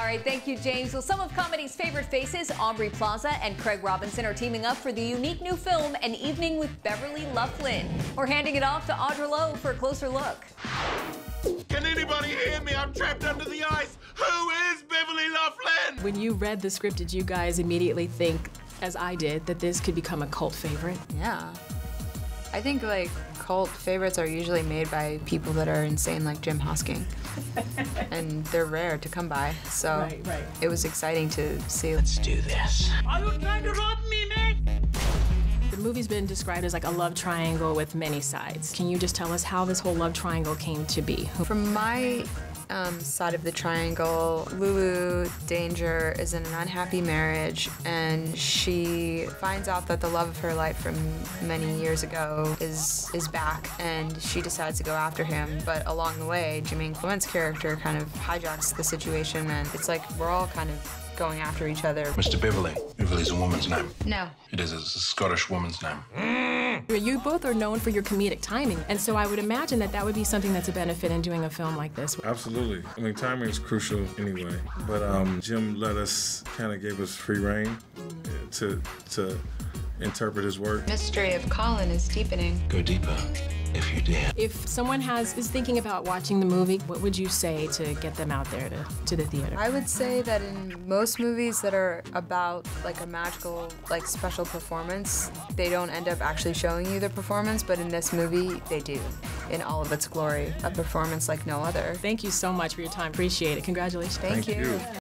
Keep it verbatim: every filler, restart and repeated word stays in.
All right, thank you, James. Well, some of comedy's favorite faces, Aubrey Plaza and Craig Robinson, are teaming up for the unique new film, An Evening with Beverly Luff Linn. We're handing it off to Audra Lowe for a closer look. Can anybody hear me? I'm trapped under the ice. Who is Beverly Luff Linn? When you read the script, did you guys immediately think, as I did, that this could become a cult favorite? Yeah. I think, like, cult favorites are usually made by people that are insane, like Jim Hosking. And they're rare to come by, so right, right. It was exciting to see. Let's do this. Are you trying to rob me, man? The movie's been described as like a love triangle with many sides. Can you just tell us how this whole love triangle came to be? From my um, side of the triangle, Lulu Danger is in an unhappy marriage, and she finds out that the love of her life from many years ago is is back, and she decides to go after him. But along the way, Jermaine Clement's character kind of hijacks the situation, and it's like we're all kind of going after each other. Mister Beverly. Beverly's a woman's name. No. It is. It's a Scottish woman's name. You both are known for your comedic timing, and so I would imagine that that would be something that's a benefit in doing a film like this. Absolutely. I mean, timing is crucial anyway, but um, Jim let us, kind of gave us free reign to, to interpret his work. Mystery of Colin is deepening. Go deeper, if you dare. If someone has is thinking about watching the movie, what would you say to get them out there to, to the theater? I would say that in most movies that are about like a magical, like special performance, they don't end up actually showing you the performance, but in this movie, they do. In all of its glory, a performance like no other. Thank you so much for your time. Appreciate it. Congratulations. Thank, Thank you. you.